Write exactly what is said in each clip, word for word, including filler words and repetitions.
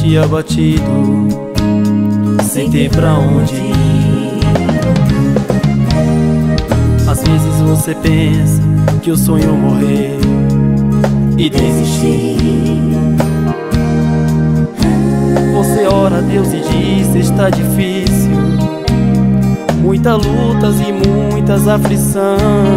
triste e abatido, sem ter pra onde ir. Às vezes você pensa que o sonho morrer e desistir. Você ora a Deus e diz: está difícil, muitas lutas e muitas aflições.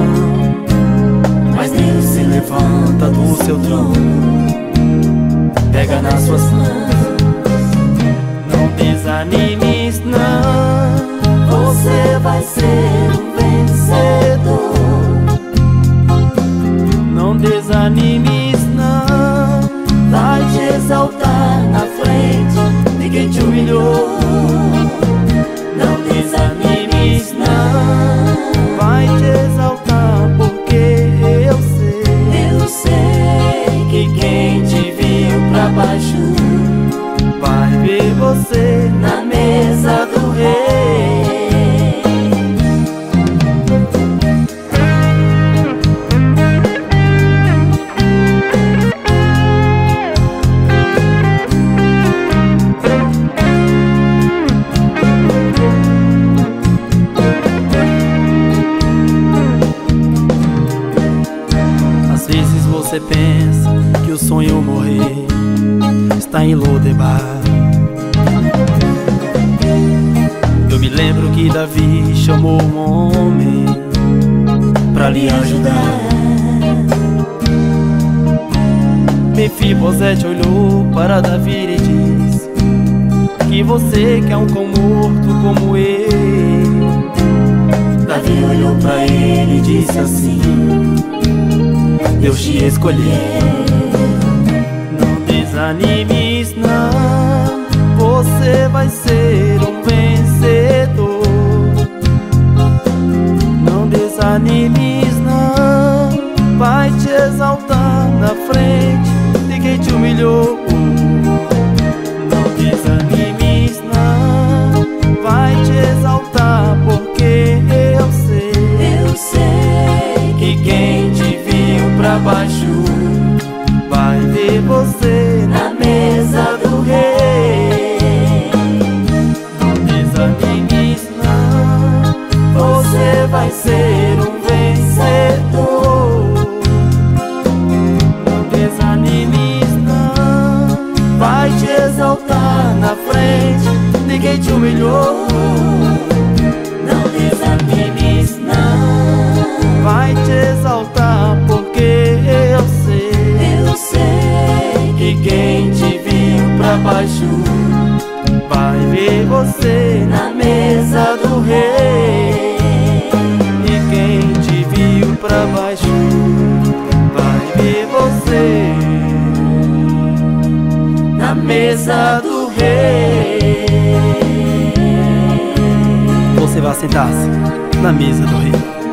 Mas Deus se levanta do seu trono, pega nas suas mãos. Não desanimes não, você vai ser um vencedor. Não desanimes não, vai te exaltar na frente de quem te humilhou. Não desanimes não, vai te exaltar porque eu sei, eu sei que quem te viu pra baixo vai ver você na mesa do rei. Às vezes você pensa que o sonho morrer está em Lodebar. Eu me lembro que Davi chamou um homem pra lhe ajudar. Mefibosete olhou para Davi e disse: que você quer um cão morto como ele? Davi olhou pra ele e disse assim: Deus te escolheu. Não desanimes não, você vai ser um vencedor. Não desanimes não, vai te exaltar na frente de quem te humilhou. Não desanimes não, vai te exaltar porque eu sei, eu sei que quem te viu pra baixo vai ver você na mesa do rei. Não desanimes não, você vai ser um vencedor. não desanimes não, Vai te exaltar na frente de quem te humilhou. Não desanimes não, vai te exaltar porque eu sei, eu sei que quem te viu pra baixo vai ver você na mesa do rei. E quem te viu pra baixo vai ver você Na mesa do rei. Você vai sentar-se na mesa do rei.